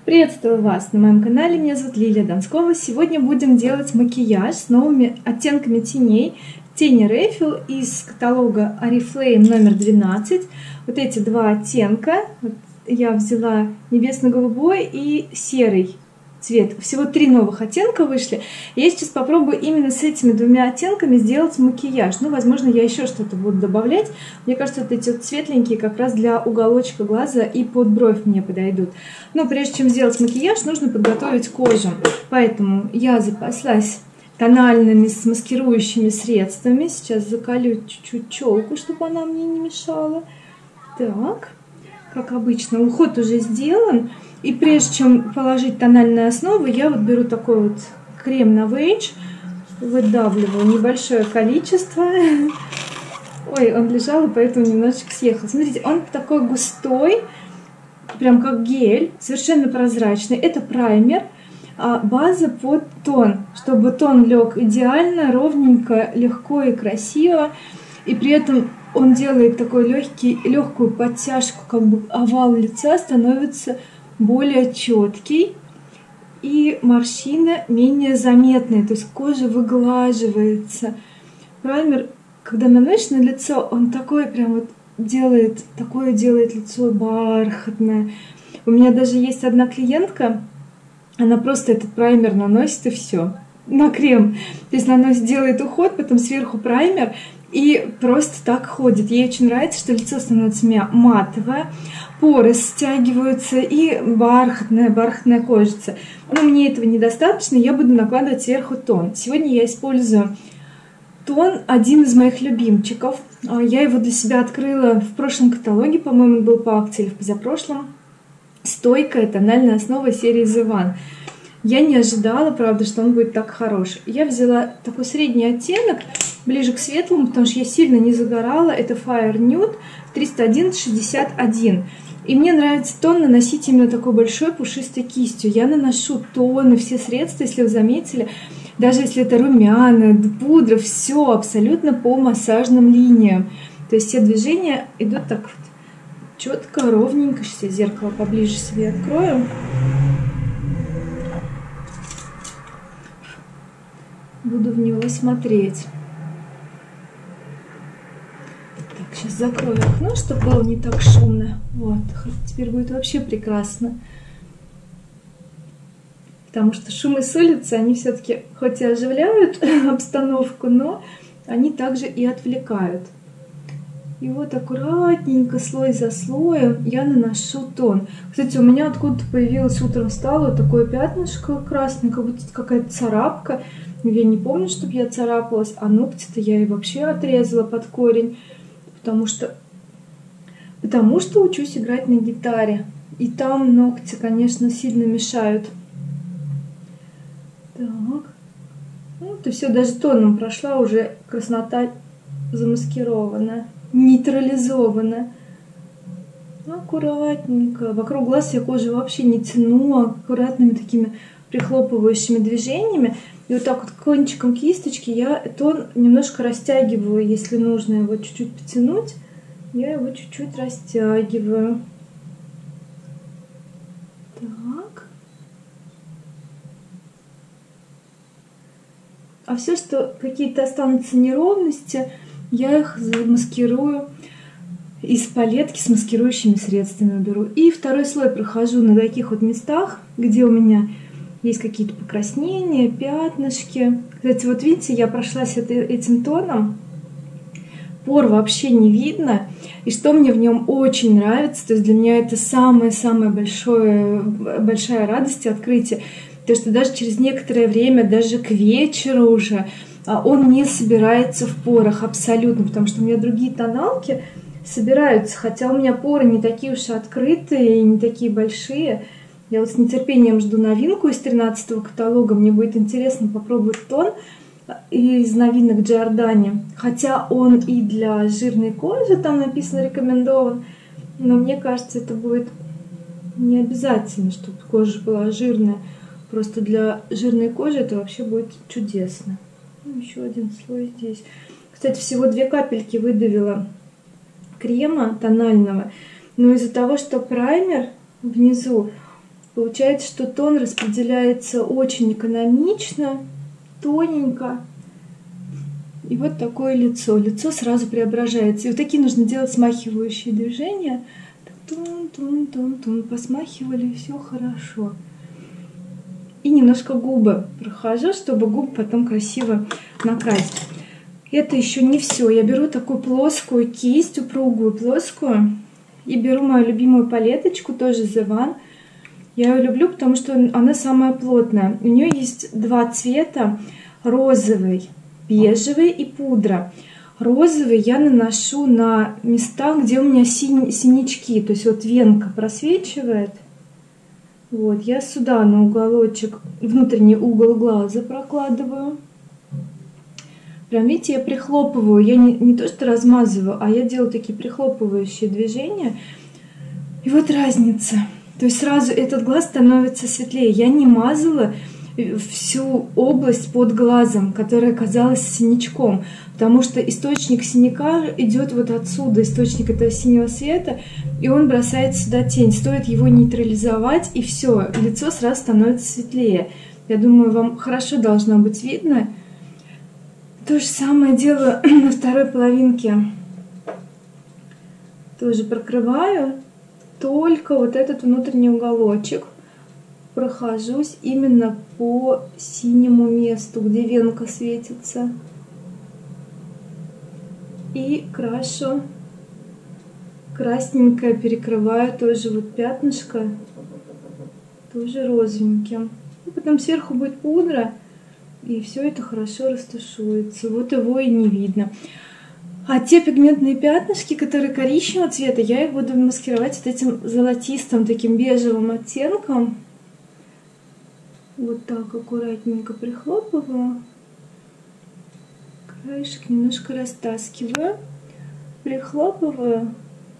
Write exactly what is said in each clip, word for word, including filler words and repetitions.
Приветствую вас на моем канале, меня зовут Лилия Донскова. Сегодня будем делать макияж с новыми оттенками теней. Тени Рефил из каталога Oriflame номер двенадцать. Вот эти два оттенка. Вот я взяла небесно-голубой и серый цвет. Всего три новых оттенка вышли. Я сейчас попробую именно с этими двумя оттенками сделать макияж. Ну, возможно, я еще что-то буду добавлять. Мне кажется, вот эти вот светленькие как раз для уголочка глаза и под бровь мне подойдут. Но прежде чем сделать макияж, нужно подготовить кожу. Поэтому я запаслась тональными смаскирующими средствами. Сейчас заколю чуть-чуть челку, чтобы она мне не мешала. Так, как обычно, уход уже сделан. И прежде чем положить тональную основу, я вот беру такой вот крем Novage, выдавливаю небольшое количество. Ой, он лежал, и поэтому немножечко съехал. Смотрите, он такой густой, прям как гель, совершенно прозрачный. Это праймер, а база под тон, чтобы тон лег идеально, ровненько, легко и красиво. И при этом он делает такой легкий, легкую подтяжку, как бы овал лица становится более четкий, и морщины менее заметные, то есть кожа выглаживается. Праймер, когда наносишь на лицо, он такой прям вот делает, такое делает лицо бархатное. У меня даже есть одна клиентка, она просто этот праймер наносит и все, на крем. То есть наносит, делает уход, потом сверху праймер, и просто так ходит. Ей очень нравится, что лицо становится матовое, поры стягиваются и бархатная, бархатная кожица. Но мне этого недостаточно, я буду накладывать сверху тон. Сегодня я использую тон, один из моих любимчиков. Я его для себя открыла в прошлом каталоге, по-моему, он был по акции или в позапрошлом. Стойкая тональная основа серии The One. Я не ожидала, правда, что он будет так хорош. Я взяла такой средний оттенок, ближе к светлому, потому что я сильно не загорала. Это Fire Nude триста один шестьдесят один. И мне нравится тон наносить именно такой большой пушистой кистью. Я наношу тоны, все средства, если вы заметили, даже если это румяна, пудра, все абсолютно по массажным линиям. То есть все движения идут так вот четко, ровненько. Сейчас я зеркало поближе себе открою. Буду в него смотреть. Так, сейчас закрою окно, чтобы было не так шумно. Вот, теперь будет вообще прекрасно. Потому что шумы с улицы, они все-таки хоть и оживляют обстановку, но они также и отвлекают. И вот аккуратненько, слой за слоем я наношу тон. Кстати, у меня откуда-то появилось, утром встало такое пятнышко красное, как будто какая-то царапка. Я не помню, чтобы я царапалась, а ногти-то я и вообще отрезала под корень, потому что, потому что учусь играть на гитаре. И там ногти, конечно, сильно мешают. Так. Вот и все, даже тоном прошла, уже краснота замаскирована, нейтрализована. Аккуратненько. Вокруг глаз я кожу вообще не тяну, аккуратными такими прихлопывающими движениями. И вот так вот кончиком кисточки я тон немножко растягиваю, если нужно его чуть-чуть потянуть, я его чуть-чуть растягиваю. Так. А все, что какие-то останутся неровности, я их замаскирую из палетки с маскирующими средствами беру. И второй слой прохожу на таких вот местах, где у меня есть какие-то покраснения, пятнышки. Кстати, вот видите, я прошлась этим тоном. Пор вообще не видно. И что мне в нем очень нравится, то есть для меня это самая-самая большая радость и открытие. То, что даже через некоторое время, даже к вечеру уже, он не собирается в порах абсолютно. Потому что у меня другие тоналки собираются. Хотя у меня поры не такие уж и открытые, и не такие большие. Я вот с нетерпением жду новинку из тринадцатого каталога. Мне будет интересно попробовать тон из новинок Giordani. Хотя он и для жирной кожи, там написано рекомендован. Но мне кажется, это будет не обязательно, чтобы кожа была жирная. Просто для жирной кожи это вообще будет чудесно. Ну, еще один слой здесь. Кстати, всего две капельки выдавила крема тонального. Но из-за того, что праймер внизу Получается, что тон распределяется очень экономично, тоненько. И вот такое лицо. Лицо сразу преображается. И вот такие нужно делать смахивающие движения. Тун-тун-тун-тун. Посмахивали, и все хорошо. И немножко губы прохожу, чтобы губы потом красиво накрасить. Это еще не все. Я беру такую плоскую кисть, упругую, плоскую. И беру мою любимую палеточку, тоже The One. Я ее люблю, потому что она самая плотная. У нее есть два цвета. Розовый, бежевый и пудра. Розовый я наношу на места, где у меня синь, синячки. То есть вот венка просвечивает. Вот, я сюда на уголочек, внутренний угол глаза прокладываю. Прям, видите, я прихлопываю. Я не, не то что размазываю, а я делаю такие прихлопывающие движения. И вот разница. То есть сразу этот глаз становится светлее. Я не мазала всю область под глазом, которая казалась синячком, потому что источник синяка идет вот отсюда, источник этого синего света, и он бросает сюда тень. Стоит его нейтрализовать, и все, лицо сразу становится светлее. Я думаю, вам хорошо должно быть видно. То же самое делаю на второй половинке. Тоже прокрываю только вот этот внутренний уголочек. Прохожусь именно по синему месту, где венка светится. И крашу красненькое, перекрываю тоже вот пятнышко, тоже розовеньким. И потом сверху будет пудра, и все это хорошо растушуется. Вот его и не видно. А те пигментные пятнышки, которые коричневого цвета, я их буду маскировать вот этим золотистым, таким бежевым оттенком. Вот так аккуратненько прихлопываю. Краешек немножко растаскиваю. Прихлопываю.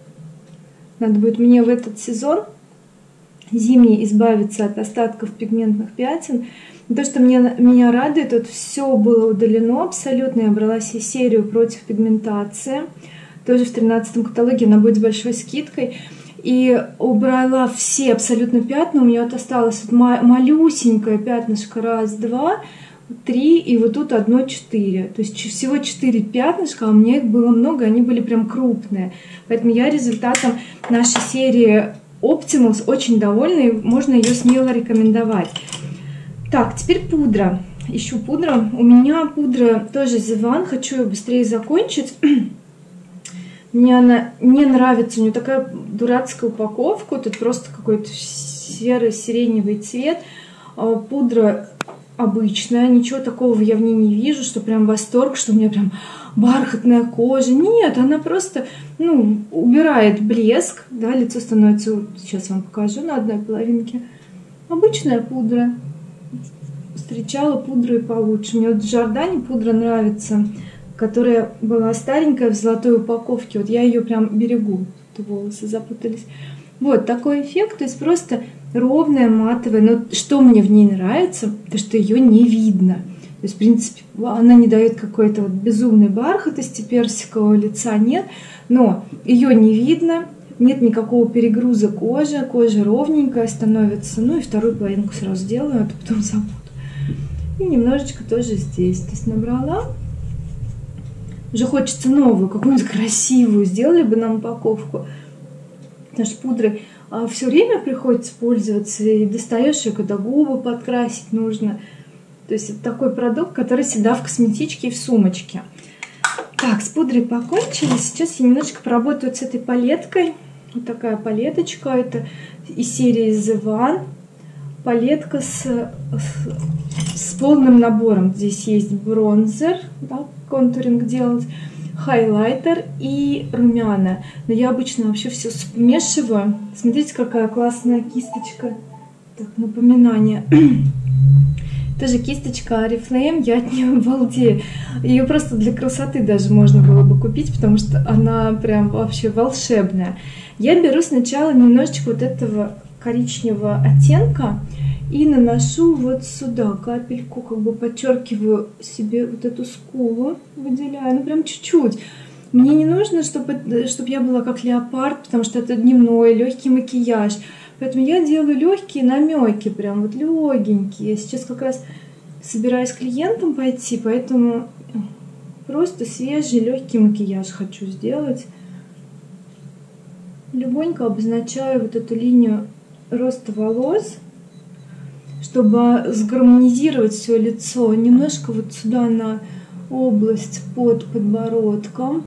Надо будет мне в этот сезон зимний избавиться от остатков пигментных пятен. То, что мне, меня радует, вот все было удалено абсолютно. Я брала себе серию против пигментации. Тоже в тринадцатом каталоге она будет с большой скидкой. И убрала все абсолютно пятна. У меня вот осталось вот малюсенькое пятнышко. Раз, два, три. И вот тут одно, четыре. То есть всего четыре пятнышка, а у меня их было много. Они были прям крупные. Поэтому я результатом нашей серии Optimus очень довольна. И можно ее смело рекомендовать. Так, теперь пудра. Ищу пудру. У меня пудра тоже The One. Хочу ее быстрее закончить. Мне она не нравится, у нее такая дурацкая упаковка, тут просто какой-то серый сиреневый цвет. Пудра обычная, ничего такого я в ней не вижу, что прям восторг, что у меня прям бархатная кожа. Нет, она просто, ну, убирает блеск, да, лицо становится, сейчас вам покажу на одной половинке. Обычная пудра. Встречала пудру и получше. Мне вот в Жордане пудра нравится, которая была старенькая в золотой упаковке. Вот я ее прям берегу. Волосы запутались. Вот такой эффект. То есть просто ровная, матовая. Но что мне в ней нравится, то что ее не видно. То есть, в принципе, она не дает какой-то вот безумной бархатости, персикового лица нет. Но ее не видно. Нет никакого перегруза кожи. Кожа ровненькая становится. Ну и вторую половинку сразу делаю, а то потом забуду. И немножечко тоже здесь. То есть набрала. Уже хочется новую, какую-нибудь красивую. Сделали бы нам упаковку. Потому что пудрой а, все время приходится пользоваться. И достаешь ее, когда губы подкрасить нужно. То есть это такой продукт, который всегда в косметичке и в сумочке. Так, с пудрой покончили. Сейчас я немножечко поработаю с этой палеткой. Вот такая палеточка. Это из серии The One. Палетка с, с, с полным набором. Здесь есть бронзер, да, контуринг делать, хайлайтер и румяна. Но я обычно вообще все смешиваю. Смотрите, какая классная кисточка. Так, напоминание. Тоже кисточка Oriflame, я от нее балдею. Ее просто для красоты даже можно было бы купить, потому что она прям вообще волшебная. Я беру сначала немножечко вот этого коричневого оттенка и наношу вот сюда капельку, как бы подчеркиваю себе вот эту скулу, выделяю, ну прям чуть-чуть. Мне не нужно, чтобы, чтобы я была как леопард, потому что это дневной легкий макияж. Поэтому я делаю легкие намеки, прям вот легенькие. Я сейчас как раз собираюсь к клиентам пойти, поэтому просто свежий легкий макияж хочу сделать. Легонько обозначаю вот эту линию роста волос, чтобы сгармонизировать все лицо. Немножко вот сюда на область под подбородком,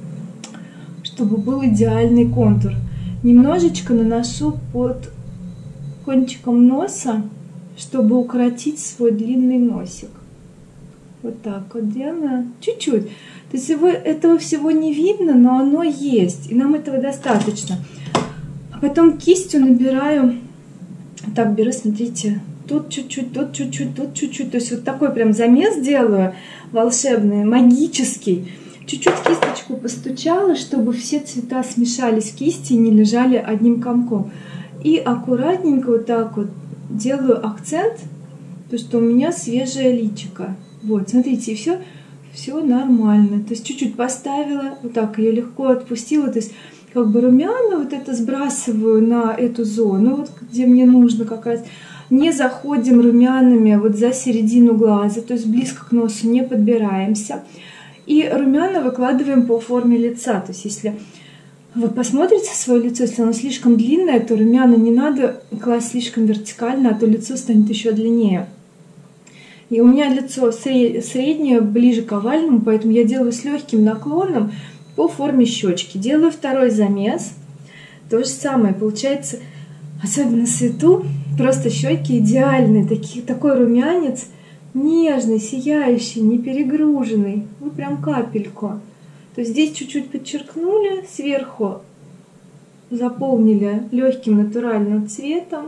чтобы был идеальный контур. Немножечко наношу под кончиком носа, чтобы укоротить свой длинный носик. Вот так вот делаю. Чуть-чуть. То есть его, этого всего не видно, но оно есть. И нам этого достаточно. А потом кистью набираю. Так, беру, смотрите. Тут чуть-чуть, тут чуть-чуть, тут чуть-чуть. То есть вот такой прям замес делаю. Волшебный, магический. Чуть-чуть кисточку постучала, чтобы все цвета смешались в кисти и не лежали одним комком. И аккуратненько вот так вот делаю акцент, то что у меня свежее личико. Вот, смотрите, и все, все нормально. То есть чуть-чуть поставила, вот так ее легко отпустила. То есть как бы румяна вот это сбрасываю на эту зону, вот где мне нужно как раз. Не заходим румянами вот за середину глаза, то есть близко к носу не подбираемся. И румяна выкладываем по форме лица. То есть если вы посмотрите свое лицо, если оно слишком длинное, то румяна не надо класть слишком вертикально, а то лицо станет еще длиннее. И у меня лицо среднее, ближе к овальному, поэтому я делаю с легким наклоном по форме щечки. Делаю второй замес. То же самое получается, особенно в свету, просто щеки идеальные, такие, такой румянец. Нежный, сияющий, не перегруженный. Ну, прям капельку. То есть здесь чуть-чуть подчеркнули, сверху заполнили легким натуральным цветом.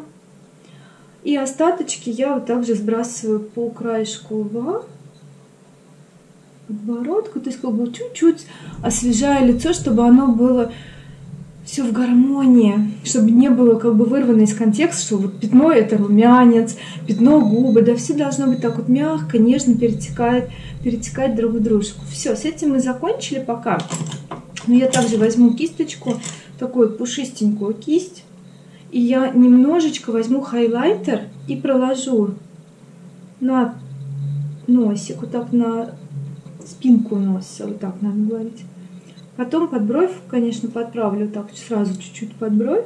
И остаточки я вот также сбрасываю по краешку лба, подбородку. То есть как бы чуть-чуть освежаю лицо, чтобы оно было все в гармонии, чтобы не было как бы вырвано из контекста, что вот пятно это румянец, пятно губы, да, все должно быть так вот мягко, нежно перетекать, перетекать друг в дружку. Все, с этим мы закончили пока. Но я также возьму кисточку, такую пушистенькую кисть, и я немножечко возьму хайлайтер и проложу на носик, вот так на спинку носа, вот так надо говорить. Потом под бровь, конечно, подправлю так сразу чуть-чуть под бровь.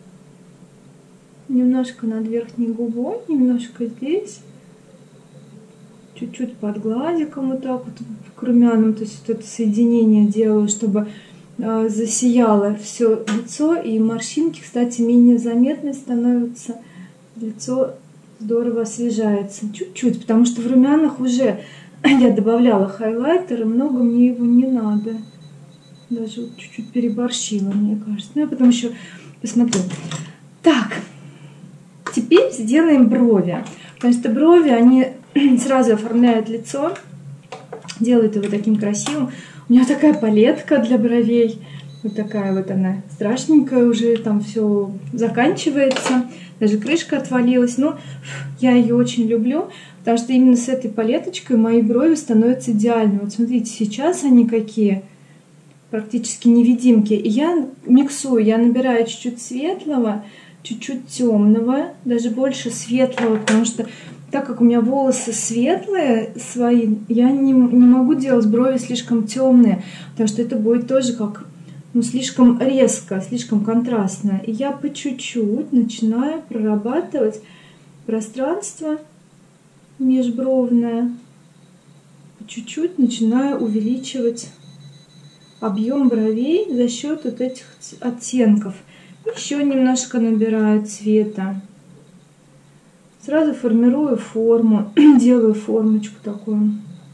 Немножко над верхней губой, немножко здесь. Чуть-чуть под глазиком вот так вот к румянам. То есть вот это соединение делаю, чтобы э, засияло все лицо. И морщинки, кстати, менее заметны становятся. Лицо здорово освежается. Чуть-чуть, потому что в румянах уже я добавляла хайлайтер, и много мне его не надо. Даже вот чуть-чуть переборщила, мне кажется. Ну, я потом еще посмотрю. Так, теперь сделаем брови. Потому что брови, они сразу оформляют лицо, делают его таким красивым. У меня такая палетка для бровей. Вот такая вот она страшненькая уже, там все заканчивается. Даже крышка отвалилась. Но я ее очень люблю, потому что именно с этой палеточкой мои брови становятся идеальными. Вот смотрите, сейчас они какие... практически невидимки. И я миксую, я набираю чуть-чуть светлого, чуть-чуть темного, даже больше светлого, потому что так как у меня волосы светлые свои, я не, не могу делать брови слишком темные, потому что это будет тоже как ну, слишком резко, слишком контрастно. И я по чуть-чуть начинаю прорабатывать пространство межбровное, по чуть-чуть начинаю увеличивать объем бровей за счет вот этих оттенков. Еще немножко набираю цвета. Сразу формирую форму, делаю формочку такую.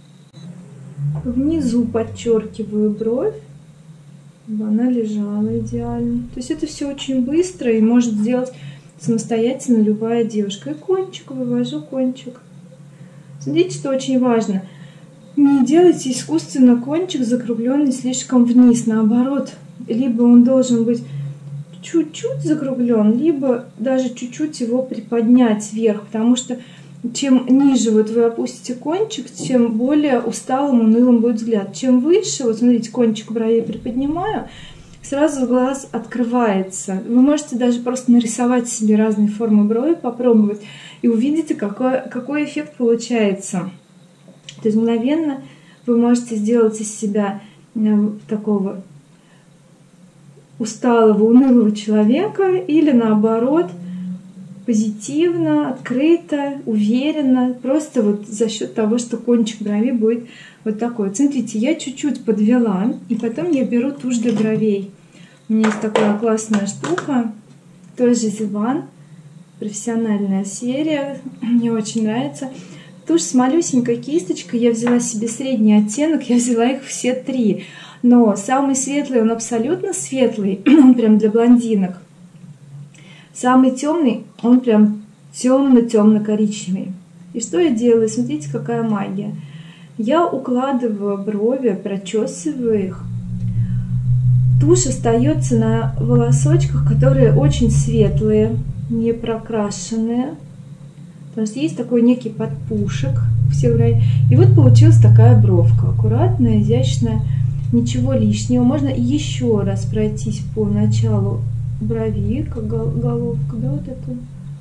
Внизу подчеркиваю бровь, чтобы она лежала идеально. То есть это все очень быстро и может сделать самостоятельно любая девушка. И кончик, вывожу кончик. Смотрите, что очень важно. Не делайте искусственно кончик закругленный слишком вниз. Наоборот, либо он должен быть чуть-чуть закруглен, либо даже чуть-чуть его приподнять вверх. Потому что чем ниже вот вы опустите кончик, тем более усталым, унылым будет взгляд. Чем выше, вот смотрите, кончик бровей приподнимаю, сразу глаз открывается. Вы можете даже просто нарисовать себе разные формы брови, попробовать, и увидите, какой, какой эффект получается. То есть мгновенно вы можете сделать из себя такого усталого, унылого человека, или наоборот, позитивно, открыто, уверенно, просто вот за счет того, что кончик брови будет вот такой. Вот смотрите, я чуть-чуть подвела, и потом я беру тушь для бровей. У меня есть такая классная штука, тоже Зиван, профессиональная серия, мне очень нравится. Тушь с малюсенькой кисточкой, я взяла себе средний оттенок, я взяла их все три. Но самый светлый, он абсолютно светлый, он прям для блондинок. Самый темный, он прям темно-темно-коричневый. И что я делаю? Смотрите, какая магия. Я укладываю брови, прочесываю их. Тушь остается на волосочках, которые очень светлые, не прокрашенные. Потому что есть такой некий подпушек. И вот получилась такая бровка. Аккуратная, изящная, ничего лишнего. Можно еще раз пройтись по началу брови, как головка, да, вот это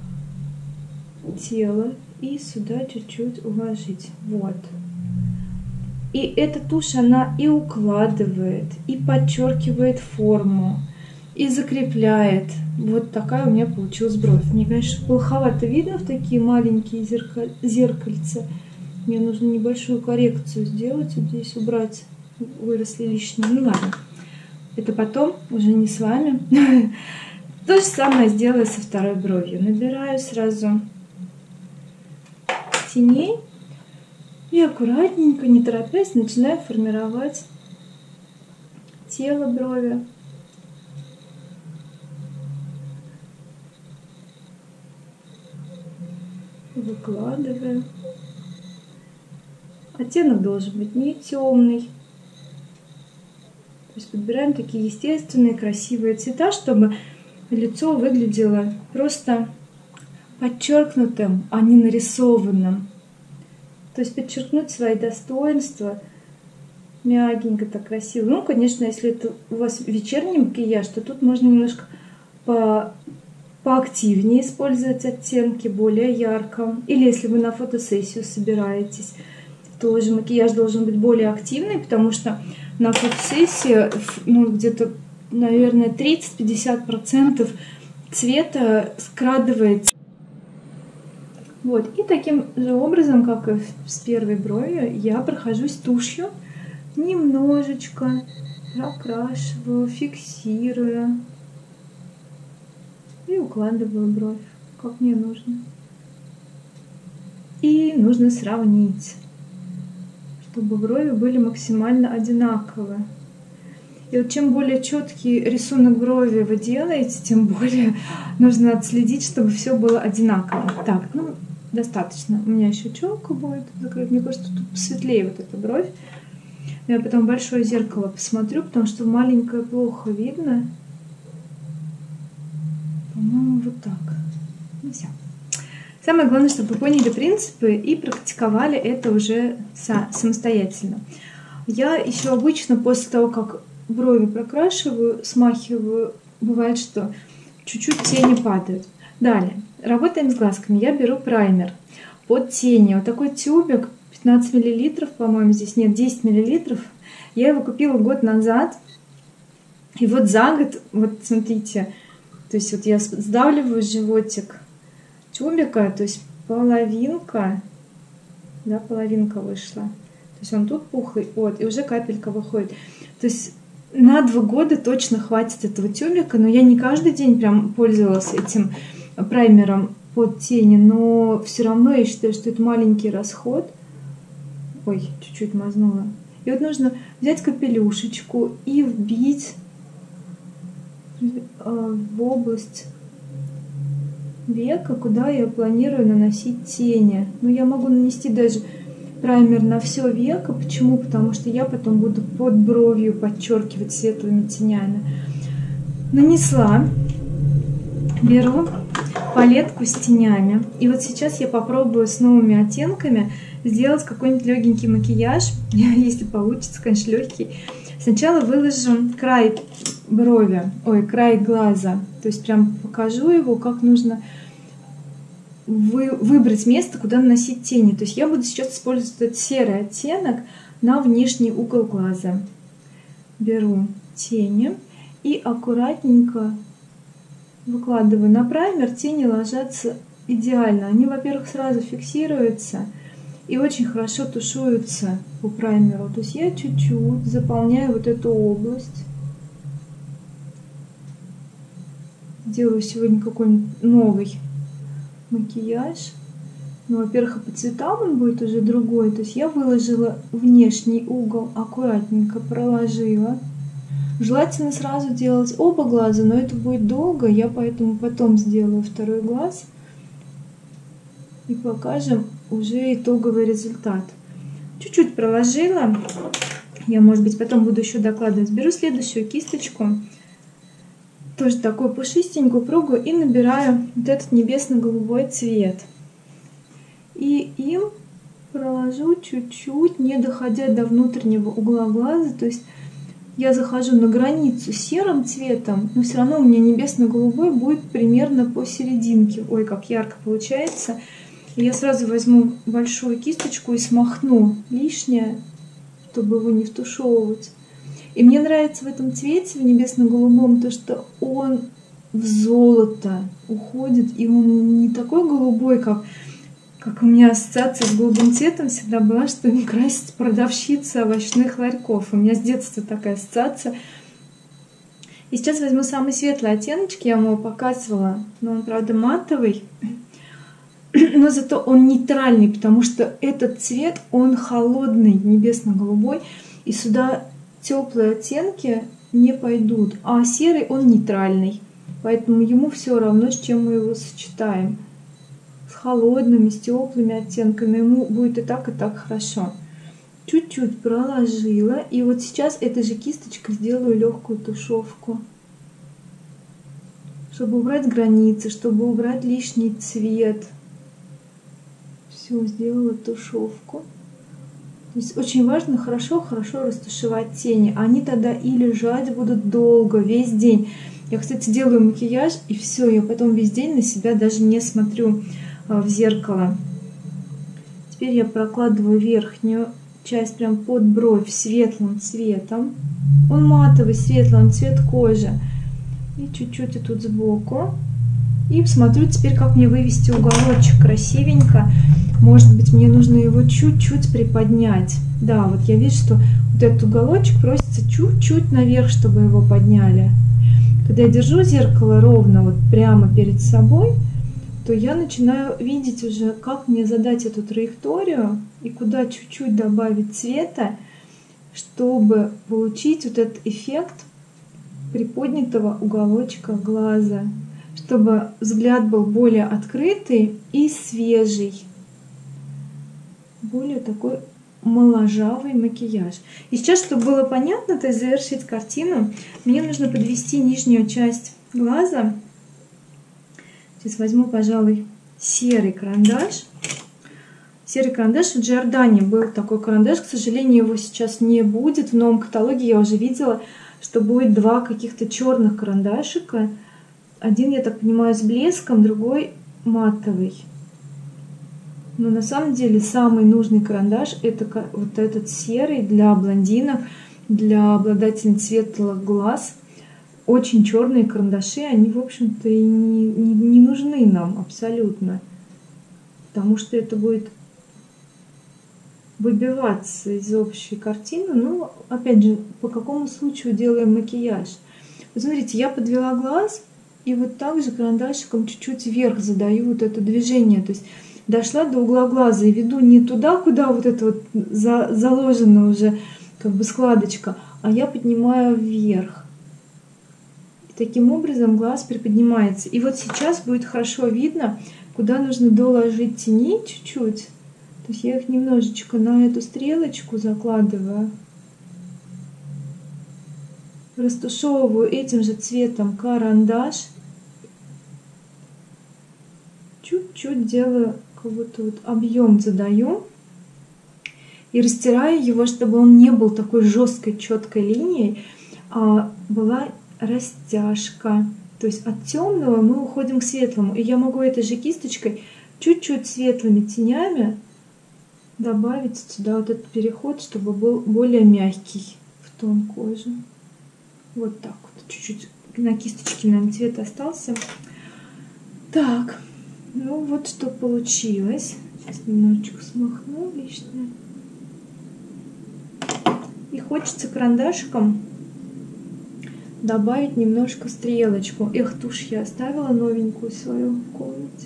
тело, и сюда чуть-чуть уложить. Вот. И эта тушь, она и укладывает, и подчеркивает форму, и закрепляет. Вот такая у меня получилась бровь. Мне, конечно, плоховато видно в такие маленькие зеркаль... зеркальца. Мне нужно небольшую коррекцию сделать, вот здесь убрать, выросли лишние. Ну ладно. Это потом, уже не с вами. То же самое сделаю со второй бровью. Набираю сразу теней и аккуратненько, не торопясь, начинаю формировать тело брови. Выкладываю. Оттенок должен быть не темный. То есть подбираем такие естественные, красивые цвета, чтобы лицо выглядело просто подчеркнутым, а не нарисованным. То есть подчеркнуть свои достоинства мягенько, так красиво. Ну, конечно, если это у вас вечерний макияж, то тут можно немножко по, поактивнее использовать оттенки, более ярко. Или если вы на фотосессию собираетесь, тоже макияж должен быть более активный, потому что на фотосессии, ну, где-то, наверное, тридцать-пятьдесят процентов цвета скрадывается. Вот, и таким же образом, как и с первой бровью, я прохожусь тушью, немножечко прокрашиваю, фиксирую и укладываю бровь, как мне нужно. И нужно сравнить, чтобы брови были максимально одинаковые. И вот чем более четкий рисунок брови вы делаете, тем более нужно отследить, чтобы все было одинаково. Так, ну, достаточно. У меня еще челка будет закрыть. Мне кажется, тут посветлее вот эта бровь. Я потом большое зеркало посмотрю, потому что маленькое плохо видно. По-моему, вот так. Ну, все. Самое главное, чтобы вы поняли принципы и практиковали это уже самостоятельно. Я еще обычно после того, как брови прокрашиваю, смахиваю, бывает, что чуть-чуть тени падают. Далее, работаем с глазками. Я беру праймер под тени. Вот такой тюбик, пятнадцать миллилитров, по-моему, здесь нет, десять миллилитров. Я его купила год назад. И вот за год, вот смотрите, то есть вот я сдавливаю животик тюбика, то есть половинка, да, половинка вышла. То есть он тут пухлый, вот, и уже капелька выходит. То есть на два года точно хватит этого тюбика, но я не каждый день прям пользовалась этим праймером под тени, но все равно я считаю, что это маленький расход. Ой, чуть-чуть мазнула. И вот нужно взять капелюшечку и вбить в область века, куда я планирую наносить тени. Но я могу нанести даже праймер на все веко. Почему? Потому что я потом буду под бровью подчеркивать светлыми тенями. Нанесла. Беру палетку с тенями. И вот сейчас я попробую с новыми оттенками сделать какой-нибудь легенький макияж. Если получится, конечно, легкий. Сначала выложу край брови, ой, край глаза. То есть прям покажу его, как нужно вы, выбрать место, куда наносить тени. То есть я буду сейчас использовать этот серый оттенок на внешний угол глаза. Беру тени и аккуратненько выкладываю на праймер. Тени ложатся идеально. Они, во-первых, сразу фиксируются и очень хорошо тушуются по праймеру. То есть я чуть-чуть заполняю вот эту область. Делаю сегодня какой-нибудь новый макияж. Ну, во-первых, и по цветам он будет уже другой. То есть я выложила внешний угол, аккуратненько проложила. Желательно сразу делать оба глаза, но это будет долго. Я поэтому потом сделаю второй глаз. И покажем уже итоговый результат. Чуть-чуть проложила. Я, может быть, потом буду еще докладывать. Беру следующую кисточку. Тоже такую пушистенькую, упругую. И набираю вот этот небесно-голубой цвет. И им проложу чуть-чуть, не доходя до внутреннего угла глаза. То есть я захожу на границу серым цветом, но все равно у меня небесно-голубой будет примерно посерединке. Ой, как ярко получается. И я сразу возьму большую кисточку и смахну лишнее, чтобы его не втушевывать. И мне нравится в этом цвете, в небесно-голубом, то, что он в золото уходит, и он не такой голубой, как, как у меня ассоциация с голубым цветом всегда была, что им красит продавщицы овощных ларьков. У меня с детства такая ассоциация. И сейчас возьму самый светлый оттеночек, я вам его показывала, но он, правда, матовый. Но зато он нейтральный, потому что этот цвет, он холодный, небесно-голубой, и сюда теплые оттенки не пойдут, а серый он нейтральный, поэтому ему все равно, с чем мы его сочетаем. С холодными, с теплыми оттенками ему будет и так, и так хорошо. Чуть-чуть проложила, и вот сейчас этой же кисточкой сделаю легкую тушевку, чтобы убрать границы, чтобы убрать лишний цвет. Все, сделала тушевку. То есть очень важно хорошо-хорошо растушевать тени. Они тогда и лежать будут долго, весь день. Я, кстати, делаю макияж, и все, я потом весь день на себя даже не смотрю в зеркало. Теперь я прокладываю верхнюю часть прям под бровь светлым цветом. Он матовый, светлый, он цвет кожи. И чуть-чуть и тут сбоку. И смотрю теперь, как мне вывести уголочек красивенько. Может быть, мне нужно его чуть-чуть приподнять. Да, вот я вижу, что вот этот уголочек просится чуть-чуть наверх, чтобы его подняли. Когда я держу зеркало ровно, вот прямо перед собой, то я начинаю видеть уже, как мне задать эту траекторию и куда чуть-чуть добавить цвета, чтобы получить вот этот эффект приподнятого уголочка глаза, чтобы взгляд был более открытый и свежий. Более такой моложавый макияж. И сейчас, чтобы было понятно, то есть завершить картину, мне нужно подвести нижнюю часть глаза. Сейчас возьму, пожалуй, серый карандаш. Серый карандаш в Giordani был такой карандаш, к сожалению, его сейчас не будет. В новом каталоге я уже видела, что будет два каких-то черных карандашика. Один, я так понимаю, с блеском, другой матовый. Но на самом деле самый нужный карандаш это вот этот серый для блондинок, для обладательниц светлых глаз. Очень черные карандаши, они, в общем-то, и не, не, не нужны нам абсолютно. Потому что это будет выбиваться из общей картины. Ну, опять же, по какому случаю делаем макияж? Вы смотрите, я подвела глаз, и вот так же карандашиком чуть-чуть вверх задаю вот это движение. То есть дошла до угла глаза и веду не туда, куда вот это вот за, заложена уже как бы складочка, а я поднимаю вверх. И таким образом глаз приподнимается. И вот сейчас будет хорошо видно, куда нужно доложить теней чуть-чуть. То есть я их немножечко на эту стрелочку закладываю. Растушевываю этим же цветом карандаш. Чуть-чуть делаю, как будто вот объем задаю. И растираю его, чтобы он не был такой жесткой, четкой линией, а была растяжка. То есть от темного мы уходим к светлому. И я могу этой же кисточкой чуть-чуть светлыми тенями добавить сюда вот этот переход, чтобы был более мягкий в тон кожи. Вот так вот. Чуть-чуть на кисточке, наверное, цвет остался. Так, ну вот что получилось. Сейчас немножечко смахну лишнее. И хочется карандашиком добавить немножко стрелочку. Эх, тушь я оставила новенькую свою в комнате.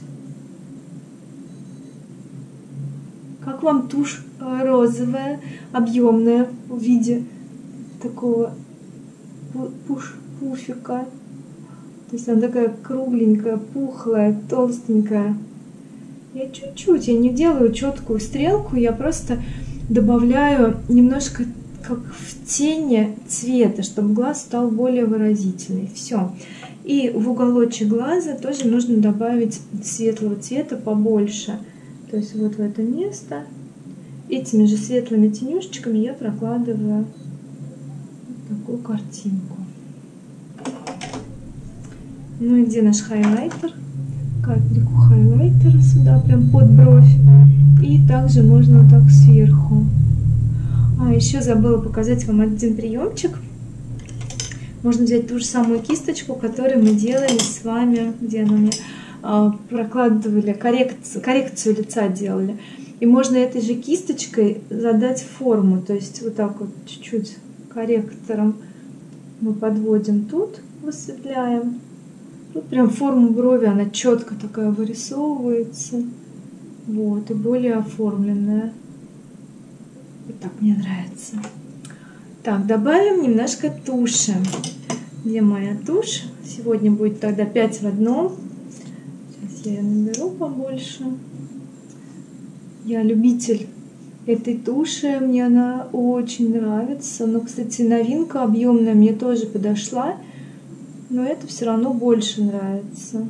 Как вам тушь розовая, объемная в виде такого пуш, пуфика? То есть она такая кругленькая, пухлая, толстенькая. Я чуть-чуть, я не делаю четкую стрелку, я просто добавляю немножко как в тени цвета, чтобы глаз стал более выразительный. Все. И в уголочек глаза тоже нужно добавить светлого цвета побольше. То есть вот в это место этими же светлыми тенюшечками я прокладываю такую картинку. Ну и где наш хайлайтер? Капельку хайлайтера сюда, прям под бровь. И также можно вот так сверху. А, еще забыла показать вам один приемчик. Можно взять ту же самую кисточку, которую мы делали с вами, где она у меня, прокладывали, коррекцию, коррекцию лица делали. И можно этой же кисточкой задать форму. То есть вот так вот чуть-чуть корректором мы подводим тут, высветляем. Тут прям форму брови, она четко такая вырисовывается. Вот, и более оформленная. Вот так мне нравится. Так, добавим немножко туши. Где моя тушь? Сегодня будет тогда пять в одном. Сейчас я ее наберу побольше. Я любитель этой туши, мне она очень нравится. Но, кстати, новинка объемная мне тоже подошла. Но это все равно больше нравится.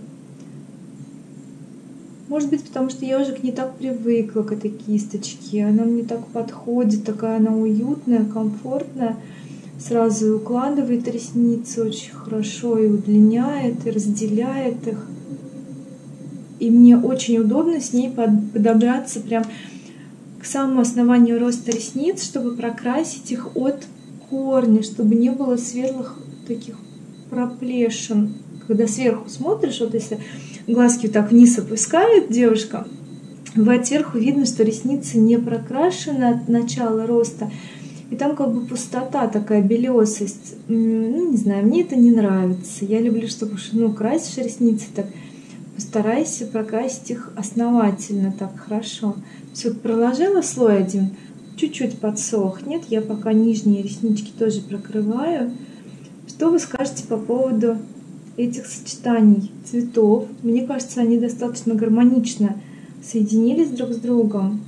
Может быть, потому что я уже к ней так привыкла, к этой кисточке. Она мне так подходит, такая она уютная, комфортная. Сразу и укладывает ресницы очень хорошо, и удлиняет, и разделяет их. И мне очень удобно с ней подобраться прям к самому основанию роста ресниц, чтобы прокрасить их от корня, чтобы не было светлых таких проплешин. Когда сверху смотришь, вот если глазки вот так вниз опускает девушка, бывает сверху видно, что ресницы не прокрашены от начала роста. И там как бы пустота, такая белесость. Ну, не знаю, мне это не нравится. Я люблю, чтобы, ну, красишь ресницы, так постарайся прокрасить их основательно, так хорошо. То есть вот проложила слой один, чуть-чуть подсохнет. Я пока нижние реснички тоже прокрываю. Что вы скажете по поводу этих сочетаний цветов? Мне кажется, они достаточно гармонично соединились друг с другом.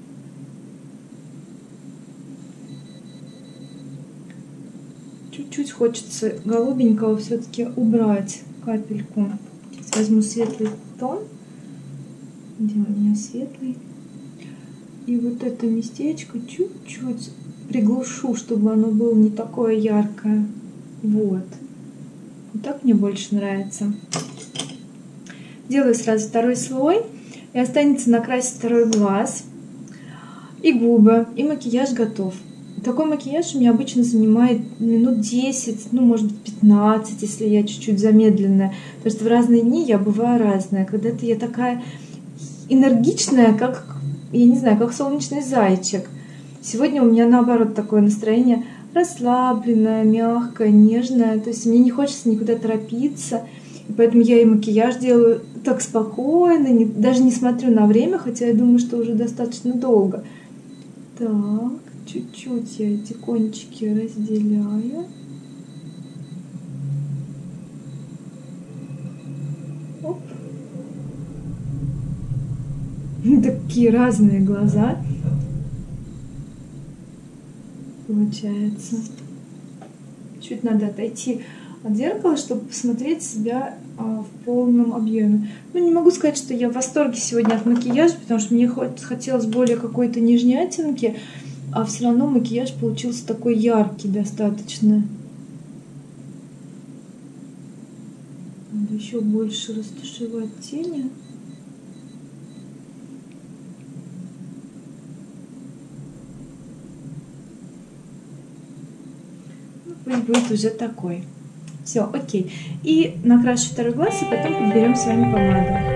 Чуть-чуть хочется голубенького все-таки убрать капельку. Сейчас возьму светлый тон. Где у меня светлый? И вот это местечко чуть-чуть приглушу, чтобы оно было не такое яркое. Вот. Вот так мне больше нравится. Делаю сразу второй слой. И останется накрасить второй глаз. И губы. И макияж готов. Такой макияж у меня обычно занимает минут десять, ну, может быть, пятнадцать, если я чуть-чуть замедленная. Потому что в разные дни я бываю разная. Когда-то я такая энергичная, как, я не знаю, как солнечный зайчик. Сегодня у меня, наоборот, такое настроение расслабленное, мягкое, нежное. То есть мне не хочется никуда торопиться. И поэтому я и макияж делаю так спокойно, не, даже не смотрю на время, хотя я думаю, что уже достаточно долго. Так. Чуть-чуть я эти кончики разделяю. Оп. Такие разные глаза получается. Чуть надо отойти от зеркала, чтобы посмотреть себя в полном объеме. Ну, не могу сказать, что я в восторге сегодня от макияжа, потому что мне хотелось более какой-то нижней оттенки. А все равно макияж получился такой яркий достаточно. Надо еще больше растушевать тени. Ну, пусть будет уже такой. Все, окей. И накрашу второй глаз, и потом подберем с вами помаду.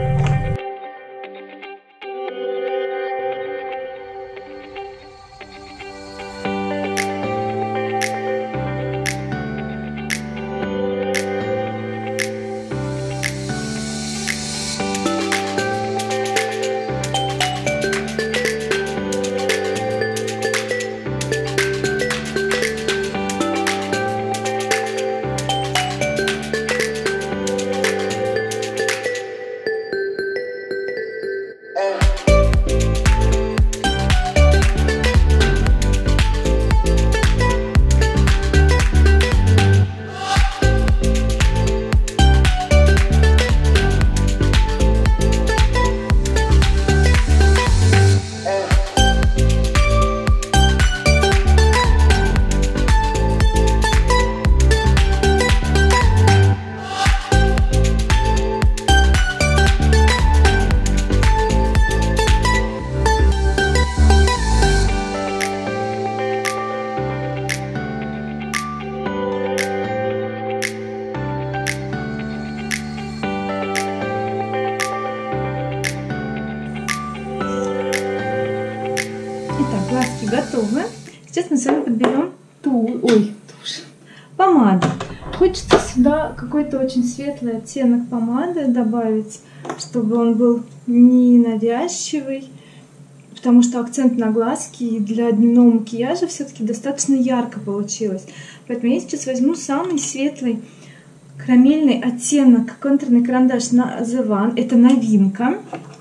Итак, глазки готовы. Сейчас мы с вами подберем ту, ой, тушь, помаду. Хочется сюда какой-то очень светлый оттенок помады добавить, чтобы он был не навязчивый, потому что акцент на глазки и для дневного макияжа все-таки достаточно ярко получилось. Поэтому я сейчас возьму самый светлый карамельный оттенок, контурный карандаш на The One. Это новинка.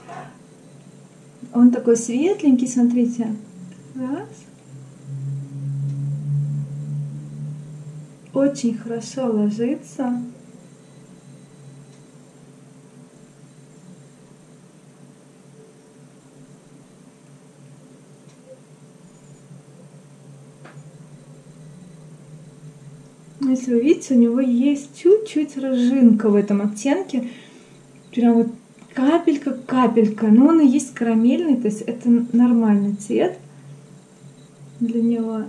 Он такой светленький, смотрите. Раз. Очень хорошо ложится. Если вы видите, у него есть чуть-чуть рыжинка в этом оттенке. Прям вот капелька-капелька. Но он и есть карамельный, то есть это нормальный цвет для него.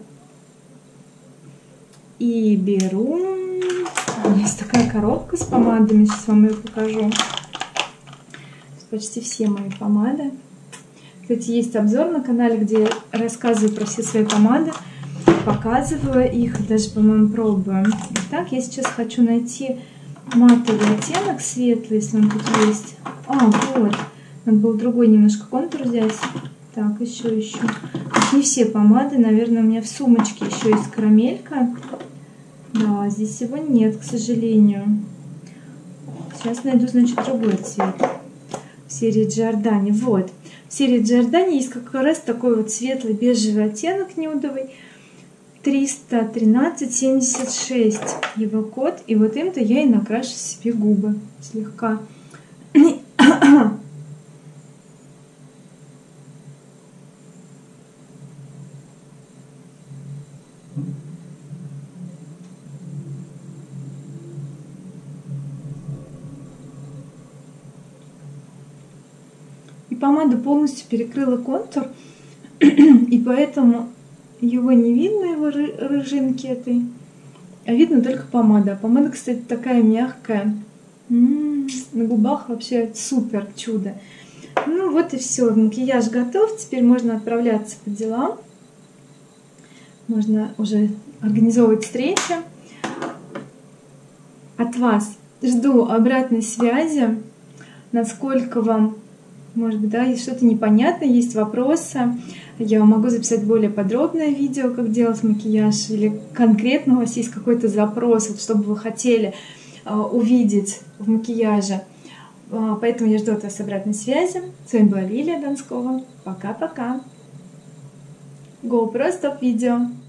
И беру... У меня есть такая коробка с помадами, сейчас вам ее покажу. Почти все мои помады. Кстати, есть обзор на канале, где я рассказываю про все свои помады, показываю их, даже, по-моему, пробую. Итак, я сейчас хочу найти матовый оттенок светлый, если он тут есть. А, вот. Надо было другой немножко контур взять. Так, еще, еще. Не все помады, наверное, у меня в сумочке еще есть карамелька. Да, здесь его нет, к сожалению. Сейчас найду, значит, другой цвет. В серии Giordani. Вот. В серии Giordani есть как раз такой вот светлый бежевый оттенок нюдовый. триста тринадцать семьдесят шесть его код. И вот им-то я и накрашу себе губы слегка. И помада полностью перекрыла контур, и поэтому его не видно, его рыжинки этой, а видно только помада. Помада, кстати, такая мягкая. М-м-м, на губах вообще супер чудо. Ну вот и все, макияж готов. Теперь можно отправляться по делам. Можно уже организовывать встречи. От вас жду обратной связи, насколько вам, может быть, да, есть что-то непонятное, есть вопросы. Я могу записать более подробное видео, как делать макияж, или конкретно у вас есть какой-то запрос, вот, чтобы вы хотели э, увидеть в макияже. Э, поэтому я жду от вас обратной связи. С вами была Лилия Донскова. Пока-пока. GoPro стоп видео.